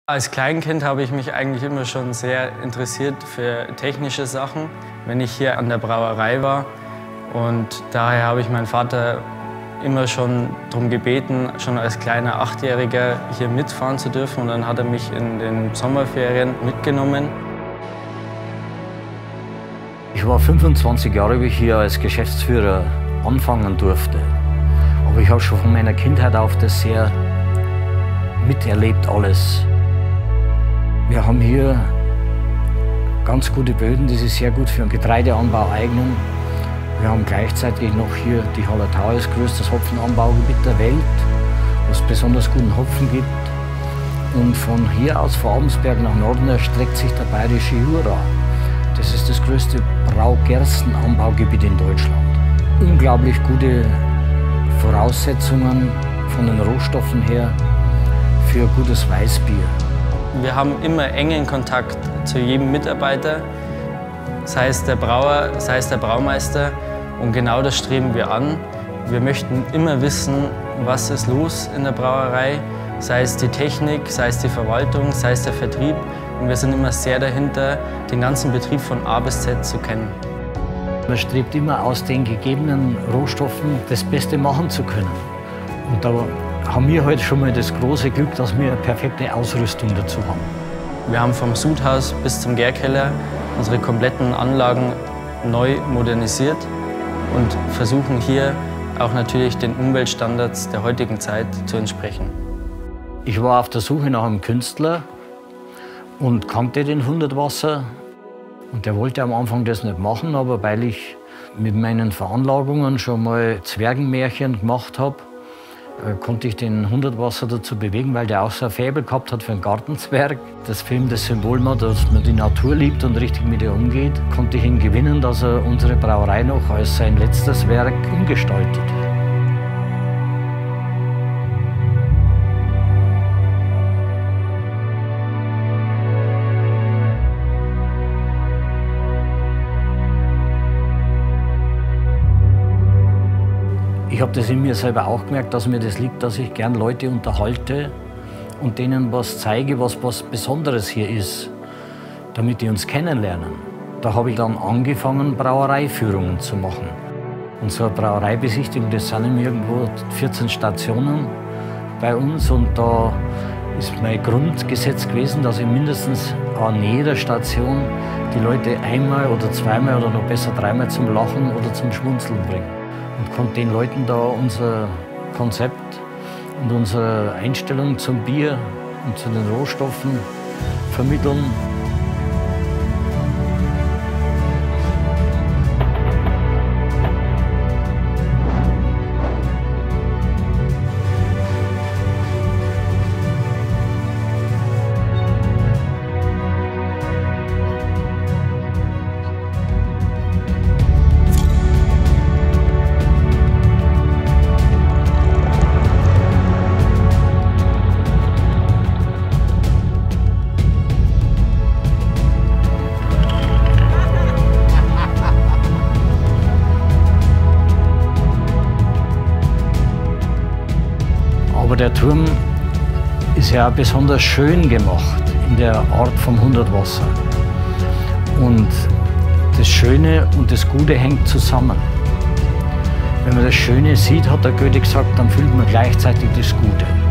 Als Kleinkind habe ich mich eigentlich immer schon sehr interessiert für technische Sachen, wenn ich hier an der Brauerei war. Und daher habe ich meinen Vater immer schon darum gebeten, schon als kleiner Achtjähriger hier mitfahren zu dürfen. Und dann hat er mich in den Sommerferien mitgenommen. Ich war 25 Jahre, wie ich hier als Geschäftsführer anfangen durfte. Aber ich habe schon von meiner Kindheit auf das sehr miterlebt alles. Wir haben hier ganz gute Böden, die sich sehr gut für den Getreideanbau eignen. Wir haben gleichzeitig noch hier die Hallertau als größtes Hopfenanbaugebiet der Welt, was besonders guten Hopfen gibt. Und von hier aus, von Abensberg nach Norden, erstreckt sich der bayerische Jura. Das ist das größte Braugerstenanbaugebiet in Deutschland. Unglaublich gute Voraussetzungen von den Rohstoffen her für gutes Weißbier. Wir haben immer engen Kontakt zu jedem Mitarbeiter, sei es der Brauer, sei es der Braumeister. Und genau das streben wir an. Wir möchten immer wissen, was ist los in der Brauerei, sei es die Technik, sei es die Verwaltung, sei es der Vertrieb. Und wir sind immer sehr dahinter, den ganzen Betrieb von A bis Z zu kennen. Man strebt immer aus den gegebenen Rohstoffen das Beste machen zu können. Und da haben wir heute schon mal das große Glück, dass wir eine perfekte Ausrüstung dazu haben. Wir haben vom Sudhaus bis zum Gärkeller unsere kompletten Anlagen neu modernisiert und versuchen hier auch natürlich den Umweltstandards der heutigen Zeit zu entsprechen. Ich war auf der Suche nach einem Künstler und kannte den Hundertwasser. Und der wollte am Anfang das nicht machen, aber weil ich mit meinen Veranlagungen schon mal Zwergenmärchen gemacht habe, konnte ich den Hundertwasser dazu bewegen, weil der auch so ein Faible gehabt hat für einen Gartenzwerg. Das Film das Symbol macht, dass man die Natur liebt und richtig mit ihr umgeht, konnte ich ihn gewinnen, dass er unsere Brauerei noch als sein letztes Werk umgestaltet. Ich habe das in mir selber auch gemerkt, dass mir das liegt, dass ich gern Leute unterhalte und denen was zeige, was Besonderes hier ist, damit die uns kennenlernen. Da habe ich dann angefangen, Brauereiführungen zu machen. Und so eine Brauereibesichtigung, das sind irgendwo 14 Stationen bei uns. Und da ist mein Grundgesetz gewesen, dass ich mindestens an jeder Station die Leute einmal oder zweimal oder noch besser dreimal zum Lachen oder zum Schmunzeln bringe. Und konnte den Leuten da unser Konzept und unsere Einstellung zum Bier und zu den Rohstoffen vermitteln. Aber der Turm ist ja auch besonders schön gemacht in der Art vom Hundertwasser. Und das Schöne und das Gute hängt zusammen. Wenn man das Schöne sieht, hat der Goethe gesagt, dann fühlt man gleichzeitig das Gute.